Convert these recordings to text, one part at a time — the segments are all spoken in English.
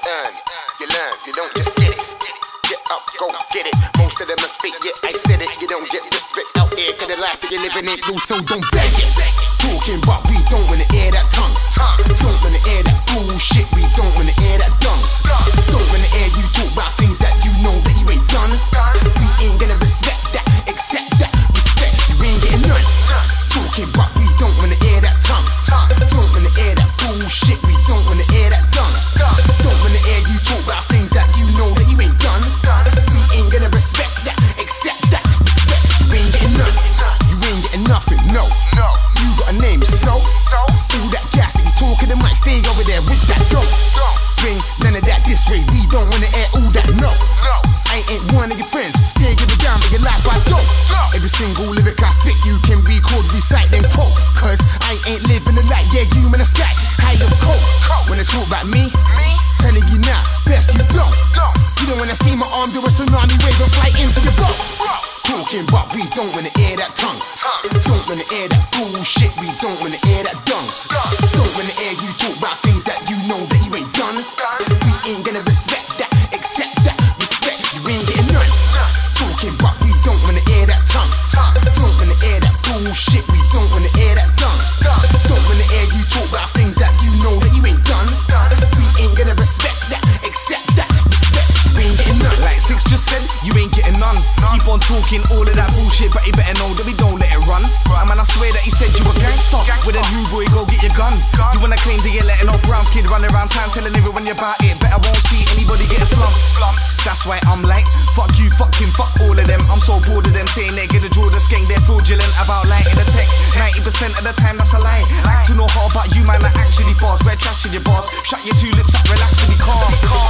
earn, you learn, you don't just get it. Get up, go get it. Most of them are fake, yeah, I said it. You don't get respect out here, cause the life that you're living ain't loose, so don't beg it. Talking but we don't wanna air that tongue. Don't wanna air that bullshit, we don't wanna air that dung. Don't wanna air you talk about things that you know that you ain't done. We ain't gonna respect that, accept that, respect, you ain't getting none. Talking but we don't wanna air that tongue. Don't wanna air that bullshit, we don't wanna air that dung. Don't wanna air you talk about things that you know that you ain't done. We ain't gonna respect that, accept that, respect, you ain't getting none. You ain't getting nothing, no. You got a name, so all that gas that you talking, the mic stay over there with that dope. Bring none of that this way, we don't wanna air all that, no. I ain't one of your friends, yeah, give it down, but your life I don't. Every single lyric I spit, you can record, recite, then quote. Cause I ain't living the light, yeah, you in the sky, high up cold. When they talk about me, telling you now, best you don't. You don't wanna see my arm do a tsunami wave and fly into your boat. Talking but we don't wanna air that tongue. Don't wanna air that bullshit, we don't wanna air that dung. Don't wanna air you talk about things that you know that you ain't done. We ain't gonna respect that, accept that, respect, you ain't getting none. Talking but we don't wanna air that tongue. Don't wanna air that bullshit, we don't wanna air that dung. Don't wanna air you talk about things that you know that you ain't done. We ain't gonna respect that, accept that, respect, you ain't getting none. Like Six just said, you ain't getting none. Keep on talking all of that bullshit, but you better know that we don't let it run. And man, I swear that he said you a gangster. Well then you boy, go get your gun. You wanna claim to get letting off rounds, kid, run around town telling everyone you about it. Bet I won't see anybody getting slumped. That's why I'm like, fuck you, fuck him, fuck all of them. I'm so bored of them saying they're gonna draw the skeng, they're fraudulent about lying in the tech. 90% of the time that's a lie. Like to know how about you, man, I actually fast. We're trashing your bars. Shut your two lips up, relax and be calm.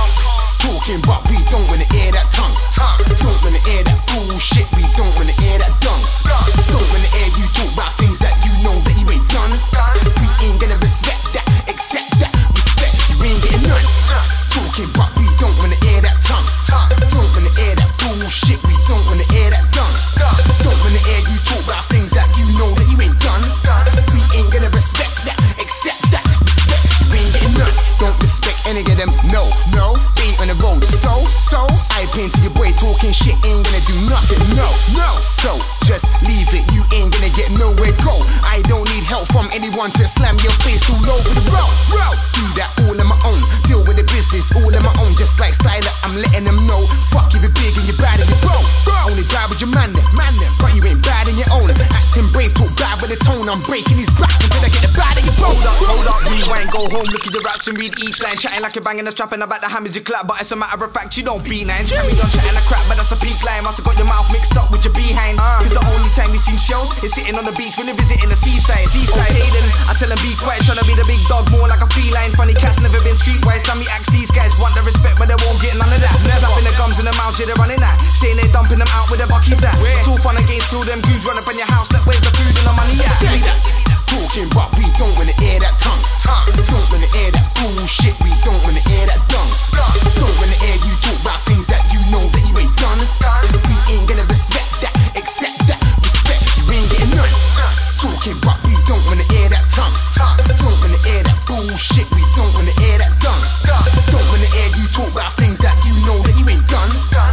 Talking but we don't wanna air that tongue. Don't wanna air that bullshit, we don't wanna air that dung. Don't wanna air you talk about things that you know that you ain't done. We ain't gonna respect that, accept that, respect, you ain't getting none. Talking but we don't wanna air that tongue. Don't wanna air that bullshit, we don't wanna air that dung. Don't wanna air you talk about things that you know that you ain't done. We ain't gonna respect that, accept that, respect, you ain't getting none. Don't respect any of them, no. Ain't on the road, so I paint to your boy talking shit, ain't gonna do nothing, no. So just leave it, you ain't gonna get nowhere, go. I don't need help from anyone to slam your face all over the road. Do that all on my own, deal with the business all on my own. Just like Styler, I'm letting them know. Fuck you, be big and you're bad and you bro. Only bad with your man them, but you ain't bad in your own. Acting brave, talk bad with the tone. I'm breaking his back until I get the bad in your bone. Hold up, rewind, go home, look at your raps and read each line. Chatting like you're banging a strap and about the hammers you clap, but it's a matter of fact you don't be nines. Carry on chatting a crap, but that's a peak line. Must have got your mouth mixed up with your behind. Cause the only time we see shows is sitting on the beach when you're visiting the seaside. Okay then, I tell them be quiet, trying to be the big dog, more like a feline. Funny cats never been streetwise. Now me ask these guys want the respect, but they won't get none of that. Slapping the gums in the mouth, yeah they're running that. Saying they're dumping them out with the buckies at. It's all fun against all them dudes run up in your house. That where's the food and the money at? Give me that. Talking but we don't wanna air that tongue. Don't wanna air that bullshit, we don't wanna air that dung. Don't wanna air you talk about things that you know that you ain't done. We ain't gonna respect that, accept that, respect, you ain't getting none. Talking but we don't wanna air that tongue. Don't wanna air that bullshit, we don't wanna air that dung. Don't wanna air you talk about things that you know that you ain't done.